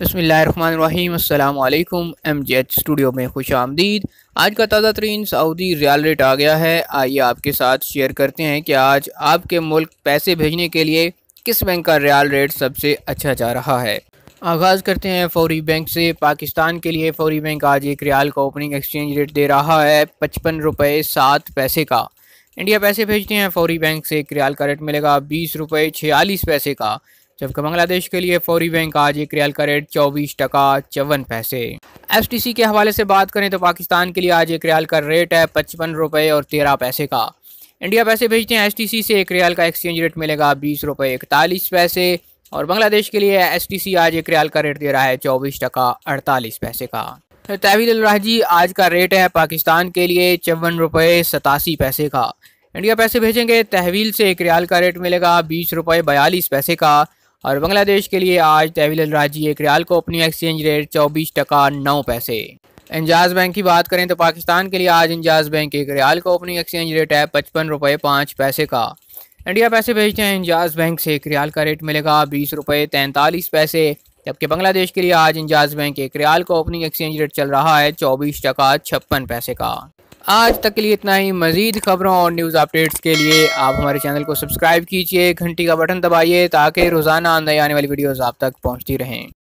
बिस्मिल्लाहिर्रहमानिर्रहीम अस्सलाम वालेकुम। MJH स्टूडियो में खुश आमदीद। आज का ताज़ा तरीन सऊदी रियाल रेट आ गया है। आइए आपके साथ शेयर करते हैं कि आज आपके मुल्क पैसे भेजने के लिए किस बैंक का रियाल रेट सबसे अच्छा जा रहा है। आगाज़ करते हैं फौरी बैंक से। पाकिस्तान के लिए फौरी बैंक आज एक रियाल का ओपनिंग एक्सचेंज रेट दे रहा है 55 रुपये 7 पैसे का। इंडिया पैसे भेजते हैं फौरी बैंक से एक रियाल का रेट मिलेगा 20 रुपये 46 पैसे का, जबकि बांग्लादेश के लिए फौरी बैंक आज एक रियाल का रेट 24 टका 54 पैसे। STC के हवाले से बात करें तो पाकिस्तान के लिए आज एक रियाल का रेट है 55 रुपये और 13 पैसे का। इंडिया पैसे भेजते हैं STC से एक रियाल का एक्सचेंज रेट मिलेगा 20 रुपये 41 पैसे, और बांग्लादेश के लिए STC आज एक रियाल का रेट दे रहा है 24 टका 48 पैसे का। तहवील अल राजी आज का रेट है पाकिस्तान के लिए 54 रुपये 87 पैसे का। इंडिया पैसे भेजेंगे तहवील से एक रियाल का रेट मिलेगा 20 रुपये 42 पैसे का, और बांग्लादेश के लिए आज तहवील अल राजी एक रियाल को अपनी एक्सचेंज रेट 24 टका 9 पैसे। इंजाज बैंक की बात करें तो पाकिस्तान के लिए आज इंजाज बैंक एक रियाल को अपनी एक्सचेंज रेट है 55 रुपये 5 पैसे का। इंडिया पैसे भेजते हैं इंजाज बैंक से एक रियाल का रेट मिलेगा 20 रुपये 43 पैसे, जबकि बांग्लादेश के लिए आज इंजाज बैंक एक रियाल को अपनी एक्सचेंज रेट चल रहा है 24 टका 56 पैसे का। आज तक के लिए इतना ही। मज़ीद खबरों और न्यूज़ अपडेट्स के लिए आप हमारे चैनल को सब्सक्राइब कीजिए, घंटी का बटन दबाइए ताकि रोज़ाना नई आने वाली वीडियोज़ आप तक पहुंचती रहें।